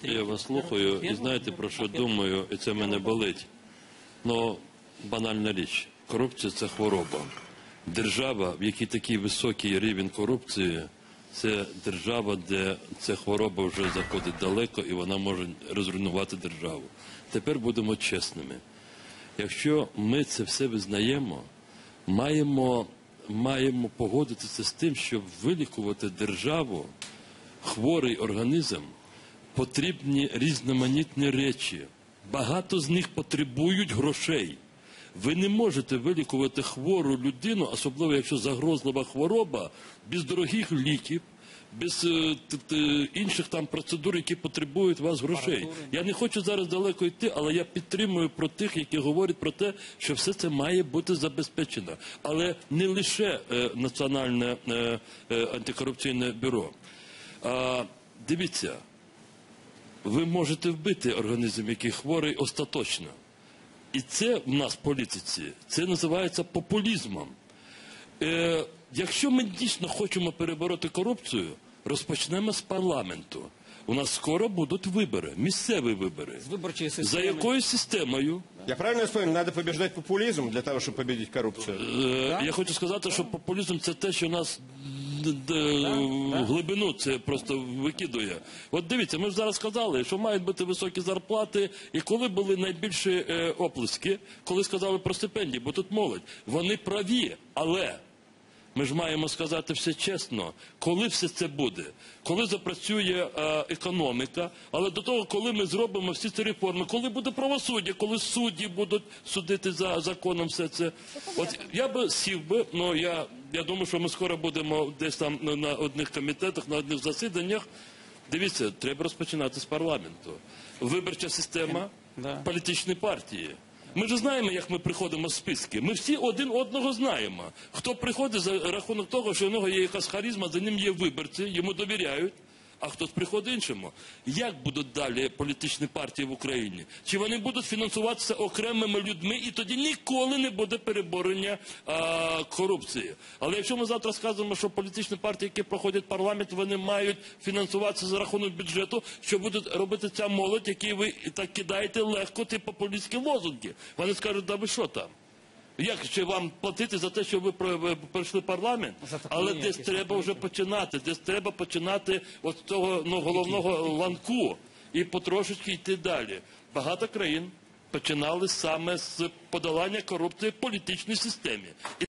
Я вас слухаю і знаєте, про що думаю, і це мене болить. Ну, банальна річ. Корупція – це хвороба. Держава, в якій такий високий рівень корупції, це держава, де ця хвороба вже заходить далеко і вона може розруйнувати державу. Тепер будемо чесними. Якщо ми це все визнаємо, маємо погодитися з тим, щоб вилікувати державу, хворий організм, потрібні різноманітні речі. Багато з них потребують грошей. Ви не можете вилікувати хвору людину, особливо якщо загрозлива хвороба, без дорогих ліків, без інших там процедур, які потребують вас грошей. Я не хочу зараз далеко йти, але я підтримую про тих, які говорять про те, що все це має бути забезпечено. Але не лише Національне антикорупційне бюро. Дивіться, ви можете вбити організм, який хворий, остаточно. І це в нас в політиці, це називається популізмом. Якщо ми дійсно хочемо перебороти корупцію, розпочнемо з парламенту. У нас скоро будуть вибори, місцеві вибори. За якою системою? Я правильно понял, надо побеждать популизм для того, чтобы победить коррупцию? Я хочу сказати, що популізм – це те, що нас в глибину це просто викидує. От дивіться, ми ж зараз сказали, що мають бути високі зарплати, і коли були найбільші оплески, коли сказали про стипендії, бо тут молодь, вони праві, але ми ж маємо сказати все чесно, коли все це буде, коли запрацює економіка, але до того, коли ми зробимо всі ці реформи, коли буде правосуддя, коли судді будуть судити за законом все це. От я би сів би, ну я думаю, що ми скоро будемо десь там на одних комітетах, на одних засіданнях. Дивіться, треба розпочинати з парламенту. Виборча система, політичні партії. Ми ж знаємо, як ми приходимо в списки. Ми всі один одного знаємо. Хто приходить за рахунок того, що у нього є якась харизма, за ним є виборці, йому довіряють, а хтось приходить іншому. Як будуть далі політичні партії в Україні? Чи вони будуть фінансуватися окремими людьми, і тоді ніколи не буде переборення корупції? Але якщо ми завтра скажемо, що політичні партії, які проходять парламент, вони мають фінансуватися за рахунок бюджету, що буде робити ця молодь, які ви так кидаєте легко ті популістські лозунги? Вони скажуть, да ви що там? Як ще вам платити за те, що ви пройшли парламент? Але десь треба вже починати. Десь треба починати от цього головного ланку і потрошечки йти далі. Багато країн починали саме з подолання корупції в політичній системі.